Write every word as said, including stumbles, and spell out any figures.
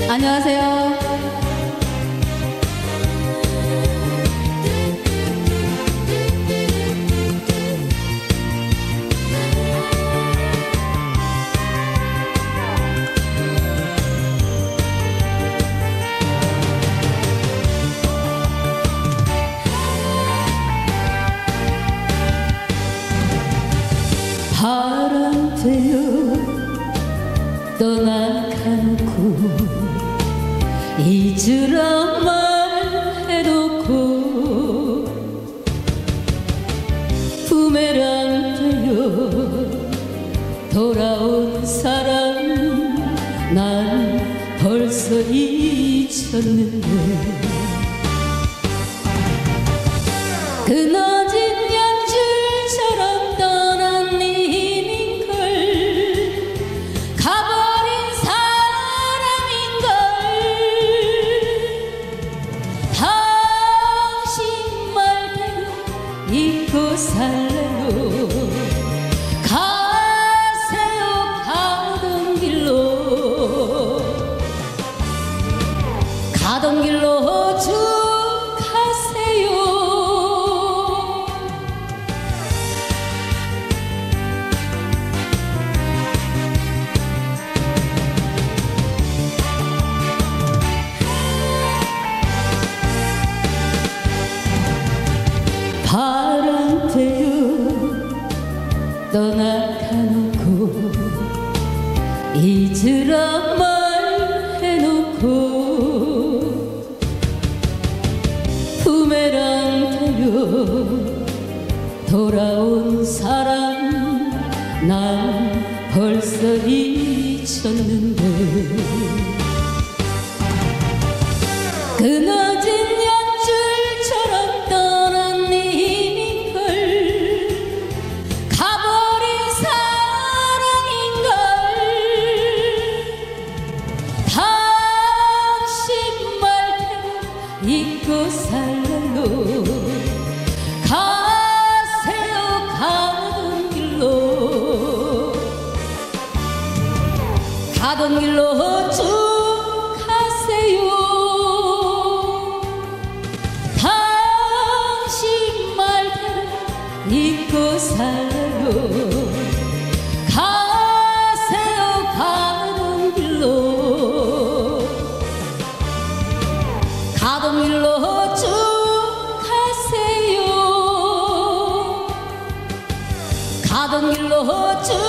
안녕하세요. 바람 되어 떠나가놓고 잊으라 말해놓고 부메랑 되어 돌아온 사람 난 벌써 잊혔는데 그너진 연줄처럼 떠난 님인걸 가버린 사람인걸 당신 말대로 잊고 살래요 가세요 가던 길로 가던 길로 쭉 가세요 바람 되어 떠나가놓고 잊으라 말해놓고 부메랑 되어 돌아온 사람 난 벌써 잊혔는데 그너진 연줄처럼 떠난 님인걸 가버린 사랑인걸 당신 말대로 잊고 살래요 가세요 가던 길로 가던 길로 쭉 가세요 잊고 살래요 가세요 가던 길로 가던 길로 쭉 가세요 가던 길로 쭉